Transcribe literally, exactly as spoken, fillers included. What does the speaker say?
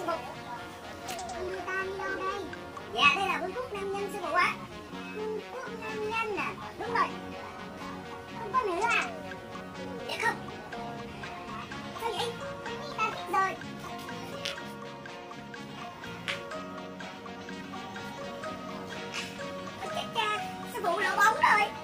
sư phụ. Người ta đi đâu đây? Dạ đây là vương quốc nam nhân sư phụ ạ. Vương quốc nam nhân à? Đúng rồi. Không có nữa à? Dạ không. Sao vậy? Ta biết rồi. Chết cha, sư phụ lộ bóng rồi.